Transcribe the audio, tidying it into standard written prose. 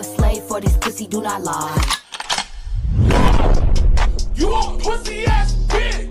A slave for this pussy, do not lie. You a pussy ass bitch!